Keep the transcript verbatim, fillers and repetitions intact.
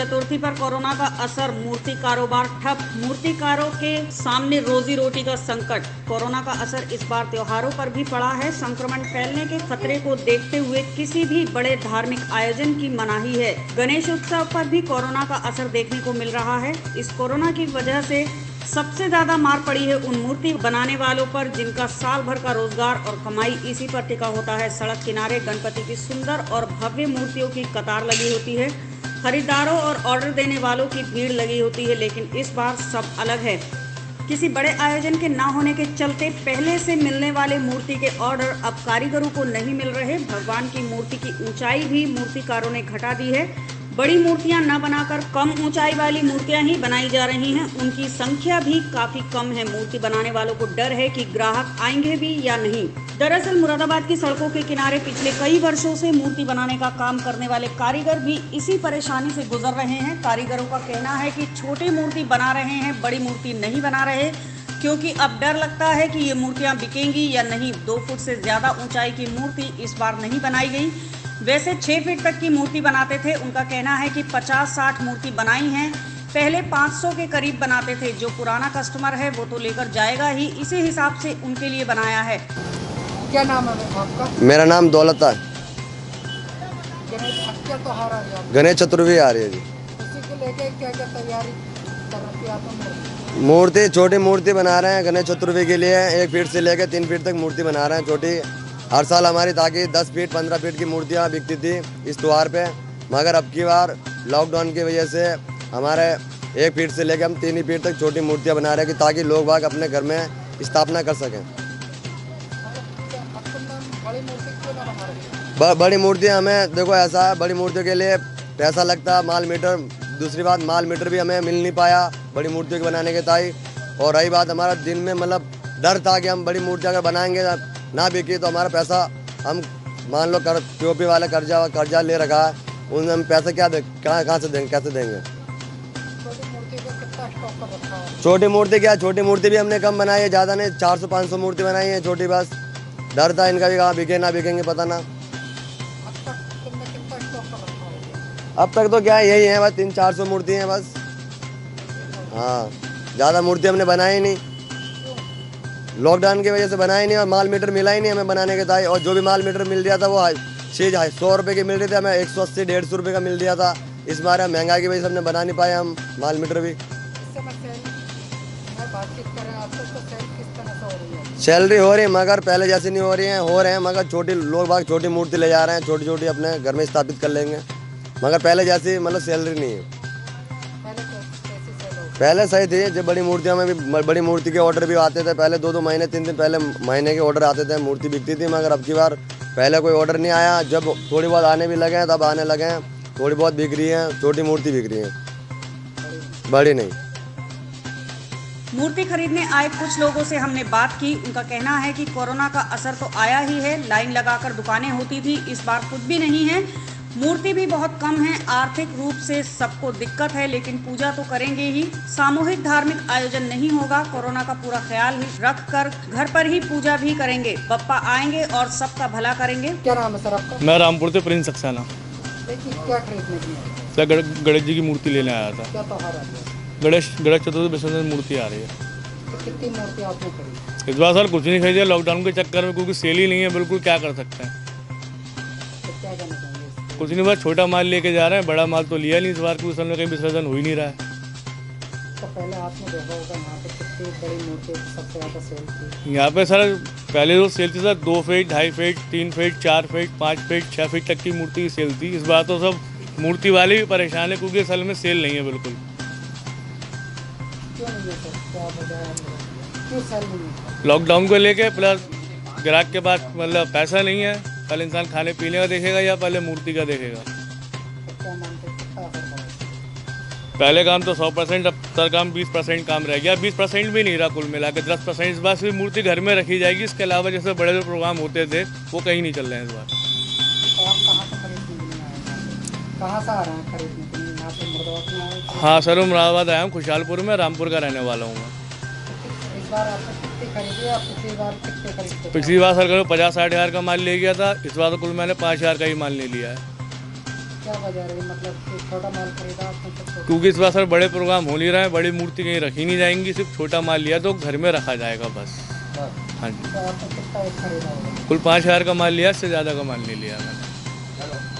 चतुर्थी पर कोरोना का असर, मूर्ति कारोबार ठप। मूर्तिकारों के सामने रोजी रोटी का संकट। कोरोना का असर इस बार त्योहारों पर भी पड़ा है। संक्रमण फैलने के खतरे को देखते हुए किसी भी बड़े धार्मिक आयोजन की मनाही है। गणेश उत्सव पर भी कोरोना का असर देखने को मिल रहा है। इस कोरोना की वजह से सबसे ज्यादा मार पड़ी है उन मूर्ति बनाने वालों पर जिनका साल भर का रोजगार और कमाई इसी पर टिका होता है। सड़क किनारे गणपति की सुंदर और भव्य मूर्तियों की कतार लगी होती है। खरीदारों और ऑर्डर देने वालों की भीड़ लगी होती है, लेकिन इस बार सब अलग है। किसी बड़े आयोजन के ना होने के चलते पहले से मिलने वाले मूर्ति के ऑर्डर अब कारीगरों को नहीं मिल रहे। भगवान की मूर्ति की ऊंचाई भी मूर्तिकारों ने घटा दी है। बड़ी मूर्तियां न बनाकर कम ऊंचाई वाली मूर्तियां ही बनाई जा रही हैं। उनकी संख्या भी काफी कम है। मूर्ति बनाने वालों को डर है कि ग्राहक आएंगे भी या नहीं। दरअसल मुरादाबाद की सड़कों के किनारे पिछले कई वर्षों से मूर्ति बनाने का काम करने वाले कारीगर भी इसी परेशानी से गुजर रहे हैं। कारीगरों का कहना है कि छोटी मूर्ति बना रहे हैं, बड़ी मूर्ति नहीं बना रहे, क्योंकि अब डर लगता है कि ये मूर्तियां बिकेंगी या नहीं। दो फुट से ज्यादा ऊंचाई की मूर्ति इस बार नहीं बनाई गई। वैसे छह फीट तक की मूर्ति बनाते थे। उनका कहना है कि पचास साठ मूर्ति बनाई हैं। पहले पाँच सौ के करीब बनाते थे। जो पुराना कस्टमर है वो तो लेकर जाएगा ही, इसी हिसाब से उनके लिए बनाया है। क्या नाम है आपका? मेरा नाम दौलत है। गणेश गणेश चतुर्थी आ रही है जी। उसी को लेके क्या क्या तैयारी कर रही है आप? मूर्ति छोटी मूर्ति बना रहे हैं गणेश चतुर्थी के लिए। एक फीट से लेकर तीन फीट तक मूर्ति बना रहे हैं छोटी। हर साल हमारी ताकि दस फीट पंद्रह फीट की मूर्तियाँ बिकती थी इस त्यौहार पे, मगर अब की बार लॉकडाउन की वजह से हमारे एक फीट से लेकर हम तीन ही फीट तक छोटी मूर्तियाँ बना रहे हैं कि ताकि लोग बाग अपने घर में स्थापना कर सकें। बड़ी मूर्तियाँ हमें देखो ऐसा है, बड़ी मूर्तियों के लिए पैसा लगता है, माल मीटर। दूसरी बात माल मीटर भी हमें मिल नहीं पाया बड़ी मूर्तियों के बनाने के ताई। और रही बात हमारा दिन में मतलब डर था कि हम बड़ी मूर्ति अगर बनाएंगे ना बिकी तो हमारा पैसा, हम मान लो कर पीओपी वाले कर्जा कर्जा ले रखा है, उन हम पैसा क्या दे कहाँ कहाँ से देंगे, कैसे देंगे। छोटी मूर्ति क्या, छोटी मूर्ति भी हमने कम बनाई है, ज़्यादा नहीं, चार सौ पाँच सौ मूर्ति बनाई है छोटी। बस डर था इनका भी कहाँ बिके ना बिकेंगे पता ना। अब तक तो क्या यही है, बस तीन चार सौ मूर्ति हैं बस। हाँ, ज़्यादा मूर्ति हमने बनाई नहीं, लॉकडाउन की वजह से बनाई नहीं और माल मीटर मिला ही नहीं हमें बनाने के ताई। और जो भी माल मीटर मिल रहा था वो चीज़ सौ रुपये की मिल रही थी, हमें एक सौ अस्सी डेढ़ सौ रुपये का मिल रहा था। इस बार महंगाई की वजह से हमने बना नहीं पाए हम माल मीटर भी। सैलरी हो रही है मगर पहले जैसे नहीं हो रही है, हो रहे हैं मगर छोटी लोग बाग छोटी मूर्ति ले जा रहे हैं, छोटी छोटी अपने घर में स्थापित कर लेंगे, मगर पहले जैसी मतलब सैलरी नहीं है। पहले सही थी, जब बड़ी मूर्तियों में भी बड़ी मूर्ति के ऑर्डर भी आते थे। पहले दो दो महीने तीन दिन पहले महीने के ऑर्डर आते थे, मूर्ति बिकती थी। मगर अब की बार पहले कोई ऑर्डर नहीं आया, जब थोड़ी बहुत आने भी लगे हैं तब आने लगे हैं। थोड़ी बहुत बिक रही है, छोटी मूर्ति बिक रही है, बड़ी नहीं। मूर्ति खरीदने आए कुछ लोगों से हमने बात की। उनका कहना है कि कोरोना का असर तो आया ही है। लाइन लगाकर दुकानें होती थी, इस बार कुछ भी नहीं है। मूर्ति भी बहुत कम है। आर्थिक रूप से सबको दिक्कत है, लेकिन पूजा तो करेंगे ही। सामूहिक धार्मिक आयोजन नहीं होगा। कोरोना का पूरा ख्याल ही रख कर घर पर ही पूजा भी करेंगे। बप्पा आएंगे और सबका भला करेंगे। क्या नाम है सर आपका? मैं रामपुर से प्रिंस सक्सेना। क्या खरीदने की है? सर गणेश जी की मूर्ति लेने आया था। क्या त्योहार आ गया? गणेश गणेश चतुर्थी विसर्जन मूर्ति आ रही है। तो कितनी मूर्ति आपने खरीदी? इस बार सर कुछ नहीं खरीदा लॉकडाउन के चक्कर में, क्योंकि सेल ही नहीं है बिल्कुल। क्या कर सकते हैं? तो क्या करना चाहिए? कुछ नहीं, बस छोटा माल लेके जा रहे हैं, बड़ा माल तो लिया नहीं इस बार, क्योंकि समय कहीं विसर्जन हो ही नहीं रहा है। तो पहले आपने देखा होगा यहाँ पे कितनी बड़ी मूर्ति सबसे ज़्यादा सेल थी। यहाँ पे सर पहले जो सेल थी सर दो फीट ढाई फीट तीन फीट चार फीट पाँच फीट छः फीट तक की मूर्ति की सेल थी। इस बार तो सब मूर्ति वाले भी परेशान है, क्योंकि असल में सेल नहीं है बिल्कुल। क्यों नहीं है सर? क्या वजह है? क्यों सेल नहीं है? लॉकडाउन को लेके, प्लस ग्राहक के पास मतलब पैसा नहीं है। पहले इंसान खाने पीने का देखेगा या पहले मूर्ति का देखेगा? तो क्या मानते हैं कितना असर पड़ा? पहले काम तो सौ परसेंट, अब सर काम बीस परसेंट काम रह गया। बीस परसेंट भी नहीं रहा कुल मिला के, दस परसेंट इस बार सिर्फ मूर्ति घर में रखी जाएगी। इसके अलावा जैसे बड़े जो प्रोग्राम होते थे वो कहीं नहीं चल रहे हैं इस बार। तो आप कहाँ से खरीदने के लिए आए हैं? कहाँ से आ रहे हैं खरीदने के लिए? यहाँ पे मुरादाबाद में आए? हाँ सर, मैं मुरादाबाद आया हूँ, खुशहालपुर में, रामपुर का रहने वाला हूँ मैं। इस बार आपने कितनी खरीदी है? पिछली बार कितने खरीदते थे? पिछली बार सर पचास साठ हज़ार का माल ले गया था, इस बार तो कुल मैंने पाँच हज़ार का ही माल ले लिया है। क्या वजह रही, मतलब कि छोटा माल खरीदा आपने तो छोटा? क्योंकि इस बार सर बड़े प्रोग्राम हो नहीं रहे हैं, बड़ी मूर्ति कहीं रखी नहीं जाएंगी, सिर्फ छोटा माल लिया तो घर में रखा जाएगा बस। बस। हाँ जी, तो आपने कितना एक खरीदा होगा? कुल पाँच हज़ार का माल लिया, इससे ज़्यादा का माल नहीं लिया मैंने।